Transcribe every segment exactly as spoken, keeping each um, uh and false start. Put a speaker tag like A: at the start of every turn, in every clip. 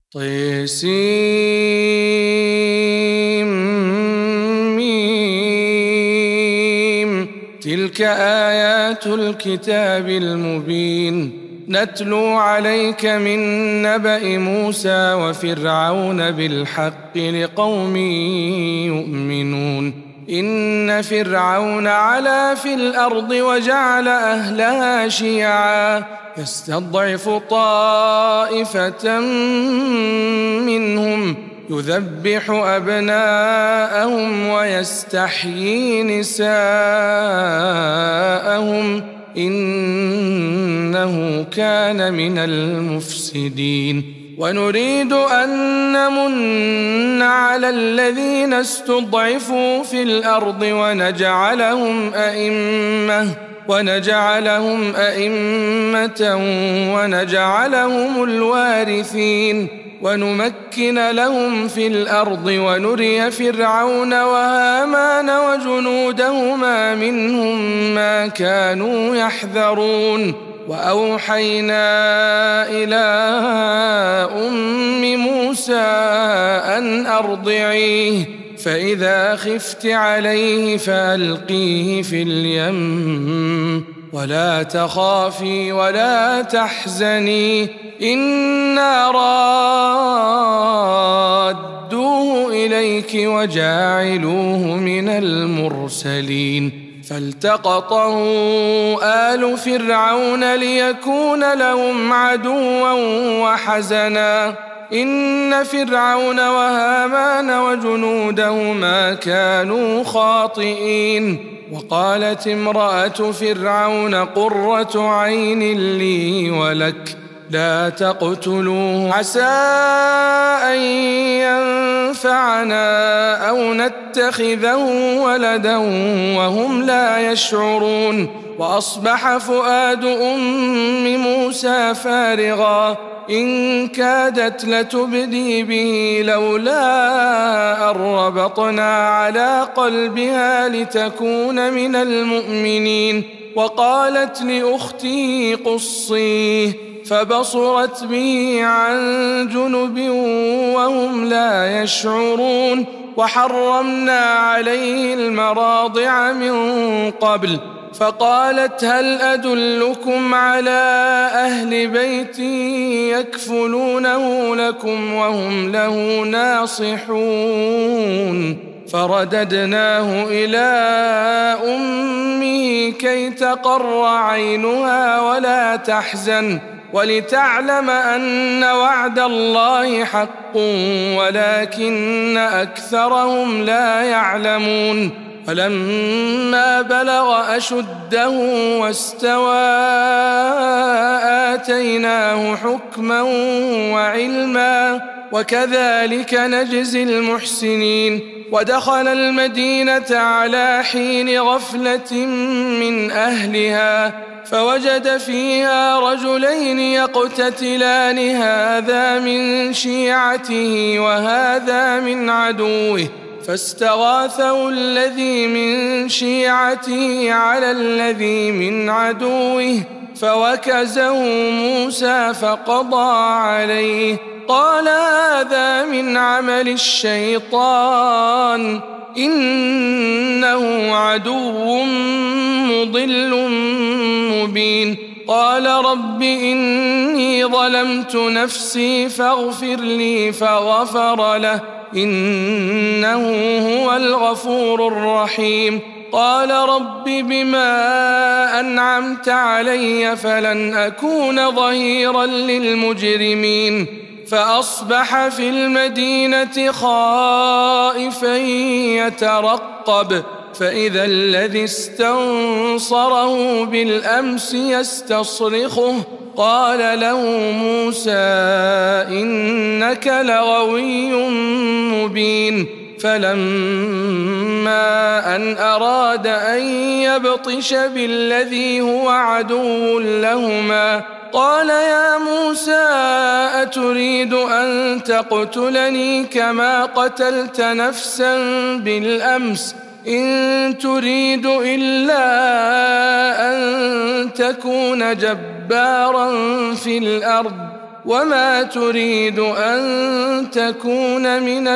A: طسيم. تلك آيات الكتاب المبين نتلو عليك من نبأ موسى وفرعون بالحق لقوم يؤمنون. إن فرعون علا في الأرض وجعل أهلها شيعا يستضعف طائفة منهم يذبح أبناءهم ويستحيي نساءهم إنه كان من المفسدين. ونريد أن نمن على الذين استضعفوا في الأرض ونجعلهم أئمة ونجعلهم أئمة ونجعلهم الوارثين ونمكن لهم في الأرض ونري فرعون وهامان وجنودهما منهم ما كانوا يحذرون. وأوحينا إلى أم موسى أن أرضعيه فإذا خفت عليه فألقيه في اليم ولا تخافي ولا تحزني إنا رادوه إليك وجاعلوه من المرسلين. فالتقطه آل فرعون ليكون لهم عدوا وحزنا إن فرعون وهامان وجنودهما كانوا خاطئين. وقالت امرأة فرعون قرة عين لي ولك لا تقتلوه عسى أن ينفعنا أو نتخذه ولدا وهم لا يشعرون. وأصبح فؤاد أم موسى فارغا إن كادت لتبدي به لولا أن ربطنا على قلبها لتكون من المؤمنين. وقالت لأخته قصيه فبصرت به عن جنب وهم لا يشعرون. وحرمنا عليه المراضع من قبل فقالت هل أدلكم على أهل بيت يكفلونه لكم وهم له ناصحون. فرددناه إلى أمه كي تقر عينها ولا تحزن ولتعلم أن وعد الله حق ولكن أكثرهم لا يعلمون. فلما بلغ أشده واستوى آتيناه حكما وعلما وكذلك نجزي المحسنين. ودخل المدينة على حين غفلة من أهلها فوجد فيها رجلين يقتتلان هذا من شيعته وهذا من عدوه فاستغاثه الذي من شيعته على الذي من عدوه فوكزه موسى فقضى عليه قال هذا من عمل الشيطان إنه عدو مضل مبين. قال رب إني ظلمت نفسي فاغفر لي فغفر له إنه هو الغفور الرحيم. قال رب بما أنعمت علي فلن أكون ظهيرا للمجرمين. فأصبح في المدينة خائفا يترقب فإذا الذي استنصره بالأمس يستصرخه قال له موسى إنك لغوي مبين. فلما أن أراد أن يبطش بالذي هو عدو لهما قال يا موسى أتريد أن تقتلني كما قتلت نفسا بالأمس إن تريد إلا أن تكون جبارا في الأرض وما تريد أن تكون من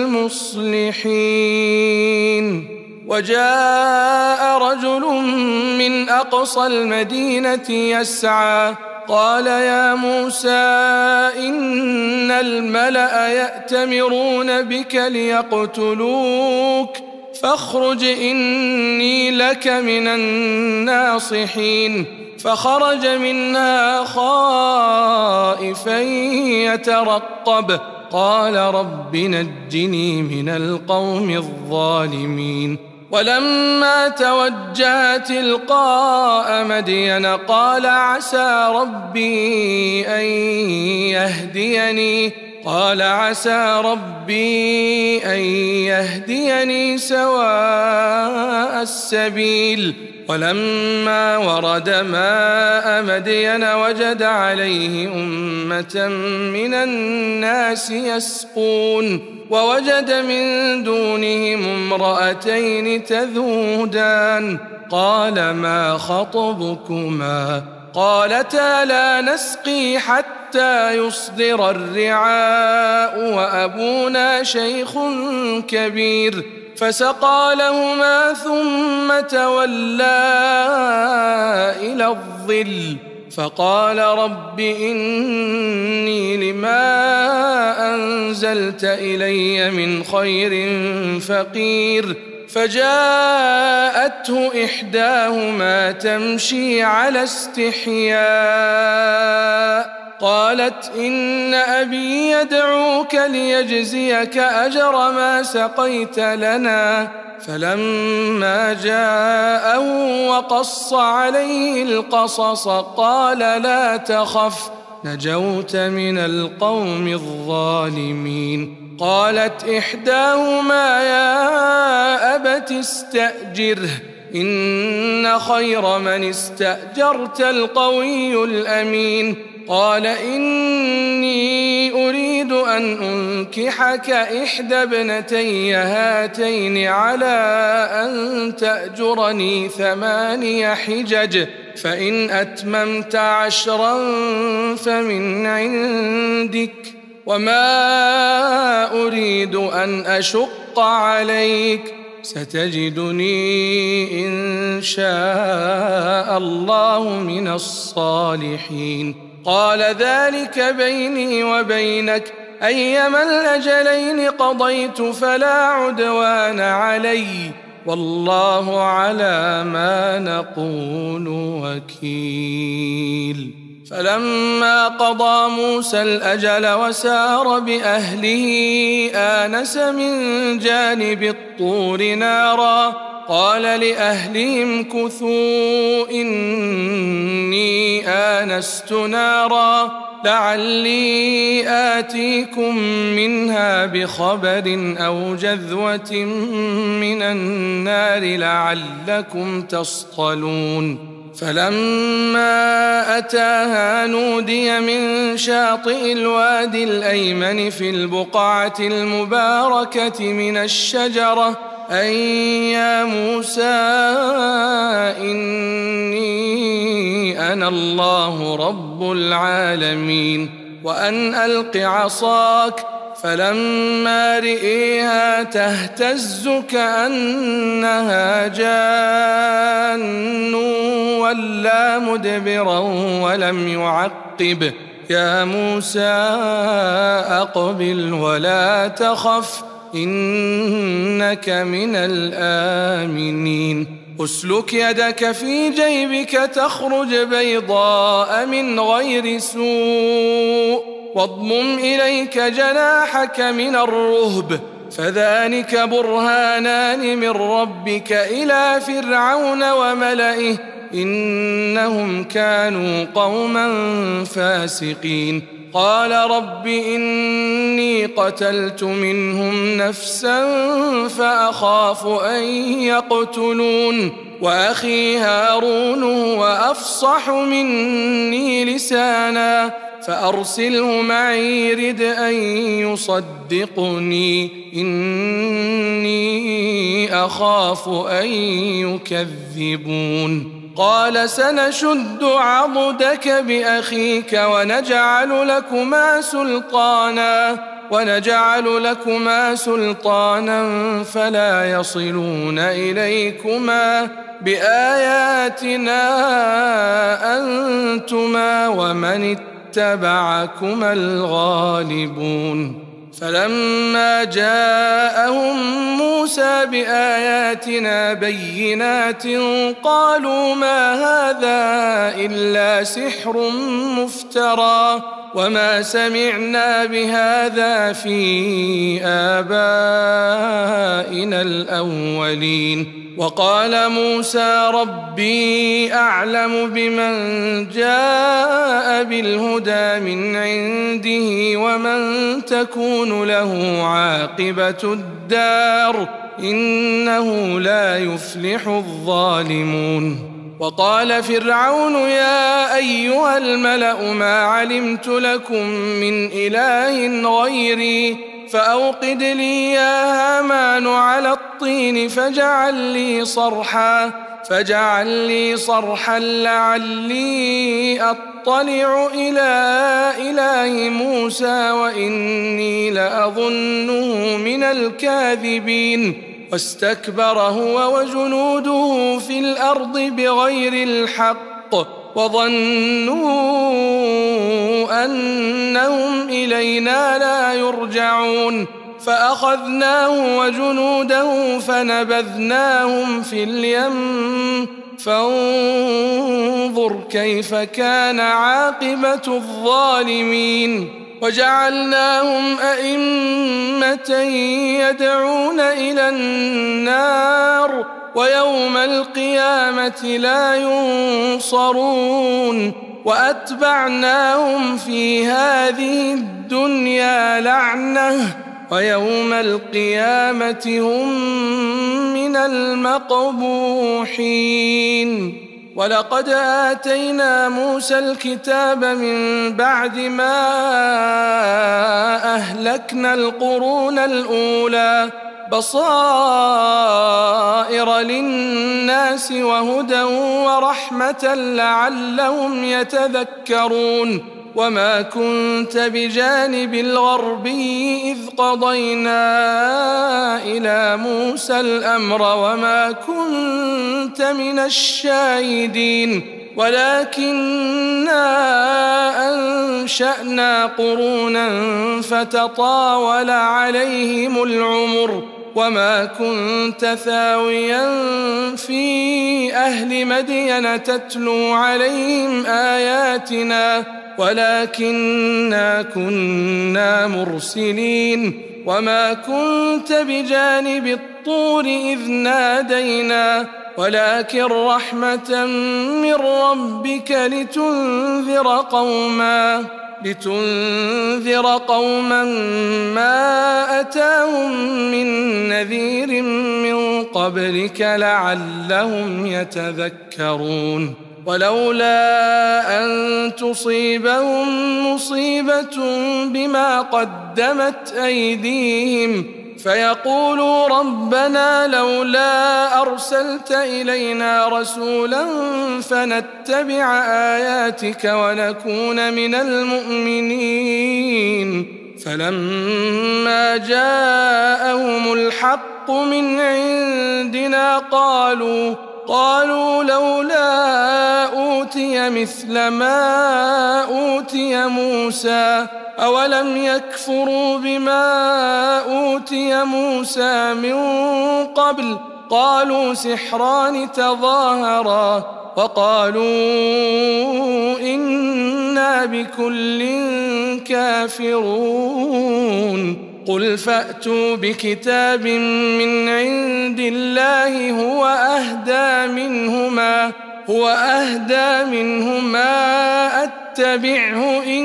A: المصلحين. وجاء رجل من أقصى المدينة يسعى قال يا موسى إن الملأ يأتمرون بك ليقتلوك فاخرج إني لك من الناصحين. فخرج منها خائفا يترقب قال رب نجني من القوم الظالمين. ولما توجه تلقاء مدين قال عسى ربي أن يهديني قال عسى ربي أن يهديني سواء السبيل. ولما ورد ماء مدين وجد عليه أمة من الناس يسقون ووجد من دونهم امرأتين تذودان قال ما خطبكما قالتا لا نسقي حتى يصدر الرعاء وأبونا شيخ كبير. فسقى لهما ثم تولى إلى الظل فقال رب إني لما أنزلت إلي من خير فقير. فجاءته إحداهما تمشي على استحياء قالت إن أبي يدعوك ليجزيك أجر ما سقيت لنا. فلما جاءه وقص عليه القصص قال لا تخف نجوت من القوم الظالمين. قالت إحداهما يا أبت استأجره إن خير من استأجرت القوي الأمين. قال إني أريد أن أنكحك إحدى ابنتي هاتين على أن تأجرني ثماني حجج فإن أتممت عشرا فمن عندك وما أريد أن أشق عليك ستجدني إن شاء الله من الصالحين. قال ذلك بيني وبينك أيما الأجلين قضيت فلا عدوان علي والله على ما نقول وكيل. فلما قضى موسى الأجل وسار بأهله آنس من جانب الطور نارا قال لأهلهم كثوا إني آنست نارا لعلي آتيكم منها بخبر أو جذوة من النار لعلكم تصطلون. فلما أتاها نودي من شاطئ الوادي الأيمن في البقعة المباركة من الشجرة أن يا موسى إني أنا الله رب العالمين وأن ألق عصاك. فلما رئيها تهتز كأنها جان ولا مدبرا ولم يعقب يا موسى أقبل ولا تخف إنك من الآمنين. أسلك يدك في جيبك تخرج بيضاء من غير سوء واضمم إليك جناحك من الرهب فذلك برهانان من ربك إلى فرعون وملئه إنهم كانوا قوما فاسقين. قال رب إني قتلت منهم نفسا فأخاف أن يقتلون وأخي هارون هو أفصح مني لسانا فأرسله معي رد أن يصدقني إني أخاف أن يكذبون. قال سنشد عضدك بأخيك ونجعل لكما سلطانا ونجعل لكما سلطانا فلا يصلون إليكما بآياتنا أنتما ومن اتبعكما الغالبون. فلما جاءهم موسى بآياتنا بينات قالوا ما هذا إلا سحر مفترى وما سمعنا بهذا في آبائنا الأولين. وقال موسى ربي أعلم بمن جاء بالهدى من عنده ومن تكون له عاقبة الدار إنه لا يفلح الظالمون. وقال فرعون يا أيها الملأ ما علمت لكم من إله غيري فأوقد لي يا هامان على الطين فاجعل لي صرحا فاجعل لي صرحا لعلي أطلع إلى إله موسى وإني لأظنه من الكاذبين. واستكبر هو وجنوده في الأرض بغير الحق وظنوا أنهم إلينا لا يرجعون فأخذناه وجنوده فنبذناهم في اليم فانظر كيف كان عاقبة الظالمين. وجعلناهم أئمة يدعون إلى النار ويوم القيامة لا ينصرون. وأتبعناهم في هذه الدنيا لعنة ويوم القيامة هم من المقبوحين. ولقد آتينا موسى الكتاب من بعد ما أهلكنا القرون الأولى بصائر للناس وهدى ورحمة لعلهم يتذكرون. وما كنت بجانب الغربي إذ قضينا إلى موسى الأمر وما كنت من الشاهدين ولكننا أنشأنا قرونا فتطاول عليهم العمر وما كنت ثاويا في أهل مدين تتلو عليهم آياتنا ولكننا كنا مرسلين. وما كنت بجانب الطور إذ نادينا ولكن رحمة من ربك لتنذر قوما لتنذر قوما ما أتاهم من نذير من قبلك لعلهم يتذكرون. ولولا أن تصيبهم مصيبة بما قدمت أيديهم فيقولوا ربنا لولا أرسلت إلينا رسولا فنتبع آياتك ونكون من المؤمنين. فلما جاءهم الحق من عندنا قالوا قالوا لولا أوتي مثل ما أوتي موسى أولم يكفروا بما أوتي موسى من قبل قالوا سحران تظاهرا وقالوا إنا بكل كافرون. قل فأتوا بكتاب من عند الله هو أهدى منهما هو أهدى منهما أتبعه إن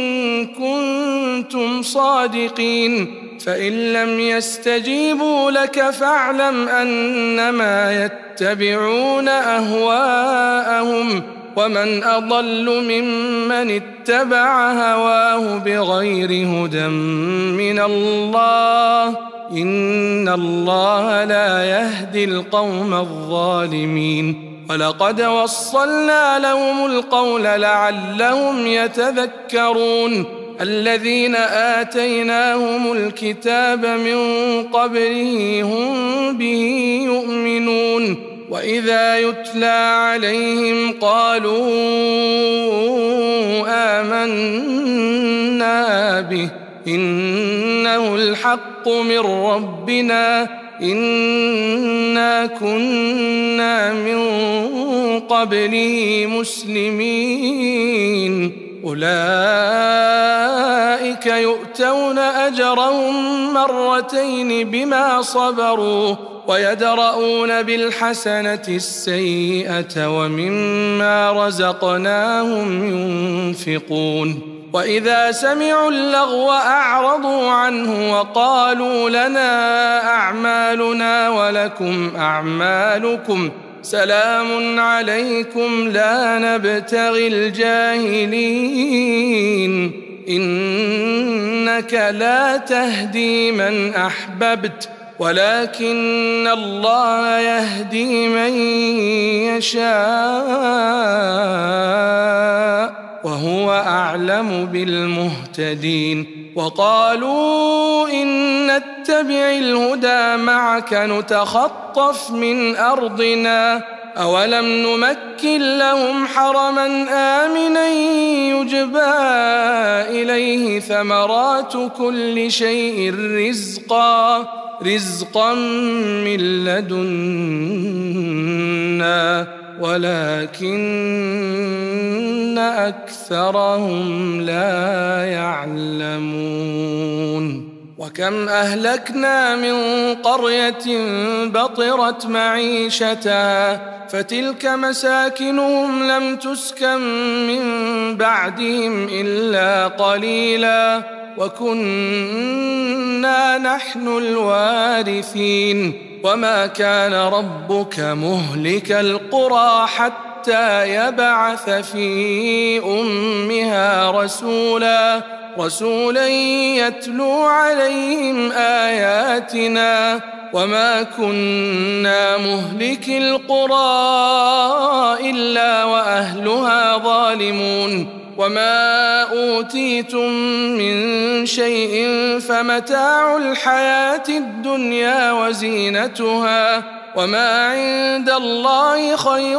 A: كنتم صادقين. فإن لم يستجيبوا لك فاعلم أنما يتبعون أهواءهم ومن أضل ممن اتبع هواه بغير هدى من الله إن الله لا يهدي القوم الظالمين. ولقد وصلنا لهم القول لعلهم يتذكرون الذين آتيناهم الكتاب من قبله هم به يؤمنون وإذا يتلى عليهم قالوا آمنا به إنه الحق من ربنا إنا كنا من قبله مسلمين أولئك يؤتون أجرهم مرتين بما صبروا ويدرؤون بالحسنة السيئة ومما رزقناهم ينفقون وإذا سمعوا اللغو أعرضوا عنه وقالوا لنا أعمالنا ولكم أعمالكم سلام عليكم لا نبتغي الجاهلين إنك لا تهدي من أحببت ولكن الله يهدي من يشاء وهو أعلم بالمهتدين وقالوا إن نتبع الهدى معك نتخطف من أرضنا أولم نمكن لهم حرما آمنا يجبى إليه ثمرات كل شيء رزقا رزقا من لدنا ولكن أكثرهم لا يعلمون وكم أهلكنا من قرية بطرت معيشتها فتلك مساكنهم لم تسكن من بعدهم إلا قليلا وكنا نحن الوارثين وما كان ربك مهلك القرى حتى يبعث في أمها رسولا رسولا يتلو عليهم آياتنا وما كنا مهلك القرى إلا وأهلها ظالمون وما أوتيتم من شيء فمتاع الحياة الدنيا وزينتها وما عند الله خير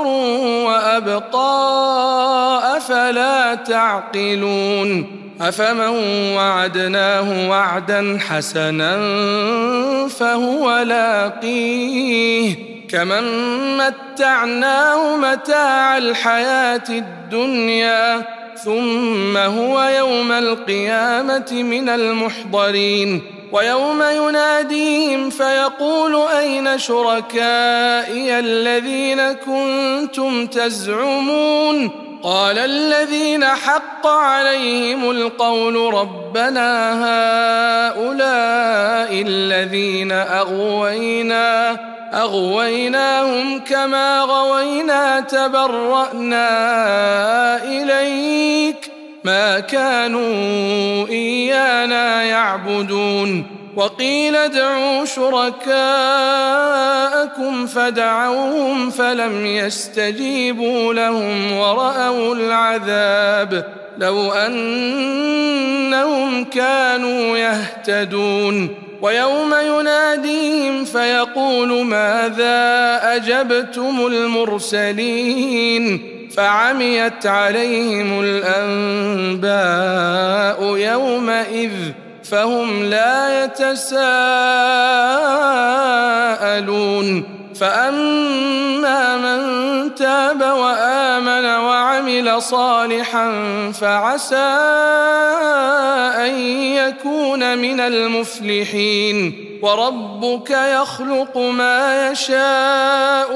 A: وأبقى أفلا تعقلون أفمن وعدناه وعدا حسنا فهو لاقيه كمن متعناه متاع الحياة الدنيا ثم هو يوم القيامة من المحضرين ويوم يناديهم فيقول أين شركائي الذين كنتم تزعمون قال الذين حق عليهم القول ربنا هؤلاء الذين أغوينا أغويناهم كما غوينا تبرأنا إليك ما كانوا إيانا يعبدون وقيل ادعوا شركاءكم فدعوهم فلم يستجيبوا لهم ورأوا العذاب لو أنهم كانوا يهتدون ويوم يناديهم فيقول ماذا أجبتم المرسلين فعميت عليهم الأنباء يومئذ فهم لا يتساءلون فأما من تاب وآمن وعمل صالحا فعسى أن يكون من المفلحين وربك يخلق ما يشاء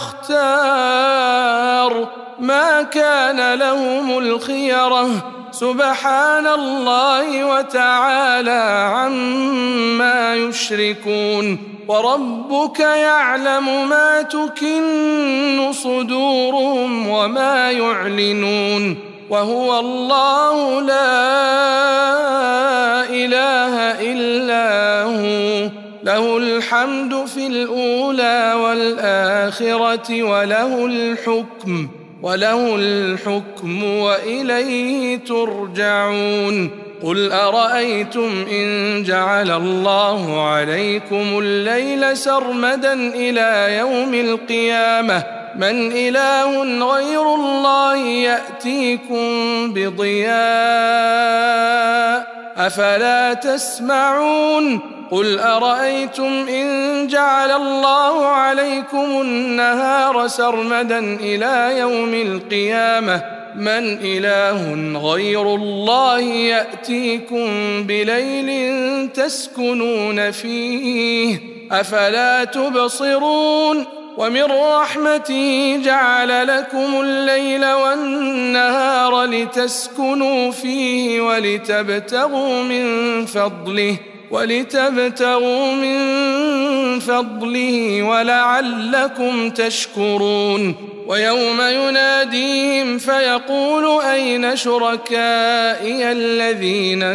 A: ويختار ما كان لهم الخيرة سبحان الله وتعالى عما يشركون وربك يعلم ما تكن صدورهم وما يعلنون وهو الله لا إله إلا هو له الحمد في الأولى والآخرة وله الحكم وله الحكم وإليه ترجعون قل أرأيتم إن جعل الله عليكم الليل سرمدا إلى يوم القيامة من إله غير الله يأتيكم بضياء أفلا تسمعون قل أرأيتم إن جعل الله عليكم النهار سرمدا إلى يوم القيامة من إله غير الله يأتيكم بليل تسكنون فيه أفلا تبصرون ومن رحمته جعل لكم الليل والنهار لتسكنوا فيه ولتبتغوا من فضله ولتبتغوا من فضله ولعلكم تشكرون ويوم يناديهم فيقول أين شركائي الذين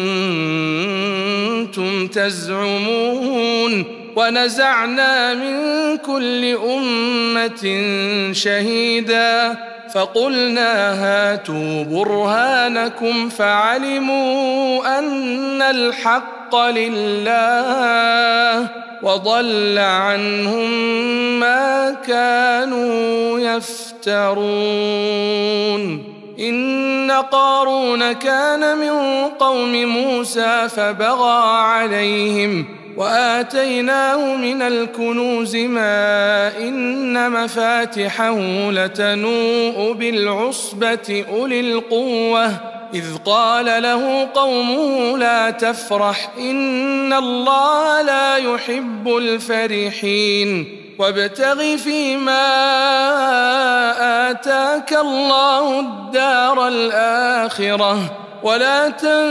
A: كنتم تزعمون ونزعنا من كل أمة شهيدا فقلنا هاتوا برهانكم فعلموا أن الحق لله وضل عنهم ما كانوا يفترون إن قارون كان من قوم موسى فبغى عليهم وآتيناه من الكنوز ما إن مفاتحه لتنوء بالعصبة أولي القوة إذ قال له قومه لا تفرح إن الله لا يحب الفرحين وابتغ فيما آتاك الله الدار الآخرة ولا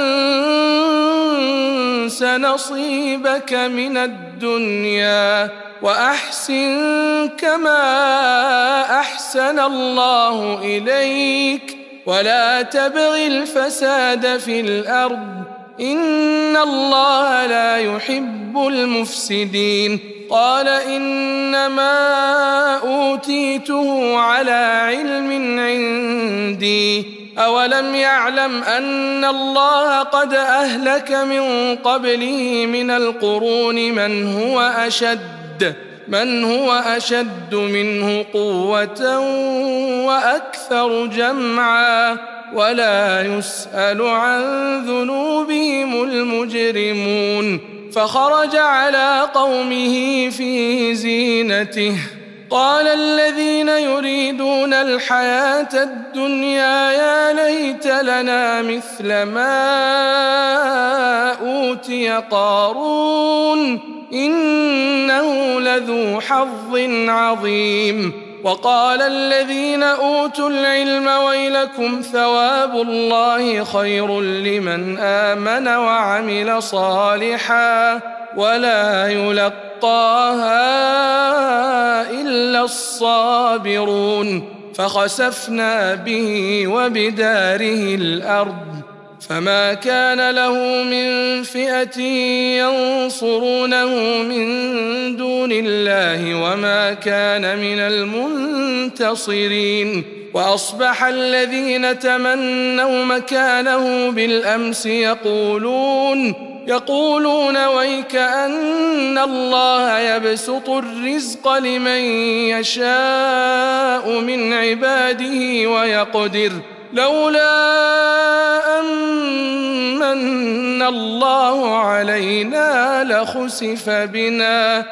A: تنس نصيبك من الدنيا وأحسن كما أحسن الله إليك ولا تبغ الفساد في الأرض إن الله لا يحب المفسدين قال إنما أوتيته على علم عندي أولم يعلم أن الله قد أهلك من قبله من القرون من هو أشد من هو أشد منه قوة وأكثر جمعا ولا يسأل عن ذنوبهم المجرمون فخرج على قومه في زينته قال الذين يريدون الحياة الدنيا يا ليت لنا مثل ما أوتي قارون إنه لذو حظ عظيم وقال الذين أوتوا العلم ويلكم ثواب الله خير لمن آمن وعمل صالحا ولا يلقاها إلا الصابرون فخسفنا به وبداره الأرض فما كان له من فئة ينصرونه من دون الله وما كان من المنتصرين وأصبح الذين تمنوا مكانه بالأمس يقولون يقولون ويك أن الله يبسط الرزق لمن يشاء من عباده ويقدر لولا أمن الله علينا لخسف بنا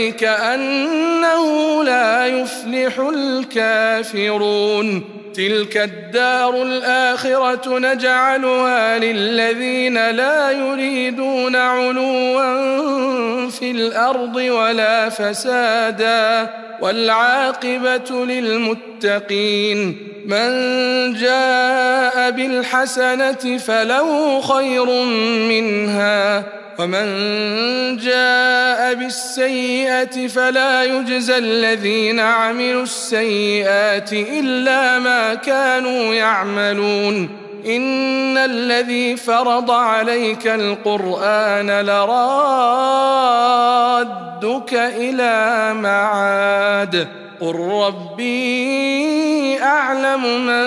A: ويكأنه لا يفلح الكافرون تلك الدار الآخرة نجعلها للذين لا يريدون علوا في الأرض ولا فسادا والعاقبة للمتقين من جاء بالحسنة فله خير منها ومن جاء بالسيئة فلا يجزى الذين عملوا السيئات إلا ما كانوا يعملون إن الذي فرض عليك القرآن لرادك إلى معاد قل ربي أعلم من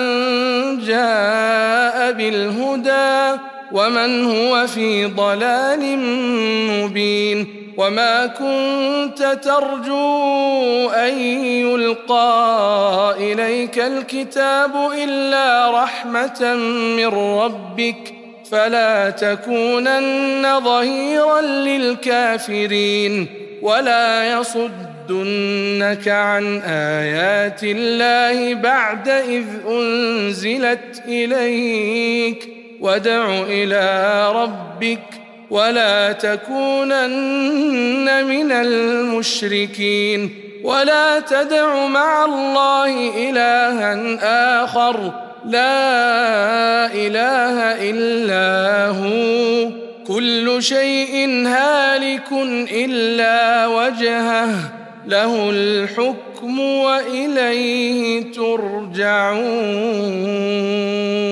A: جاء بالهدى ومن هو في ضلال مبين وما كنت ترجو أن يلقى إليك الكتاب إلا رحمة من ربك فلا تكونن ظهيرا للكافرين ولا يصدنك عن آيات الله بعد إذ أنزلت إليك وادع إلى ربك ولا تكونن من المشركين ولا تدع مع الله إلها آخر لا إله إلا هو كل شيء هالك إلا وجهه له الحكم وإليه ترجعون.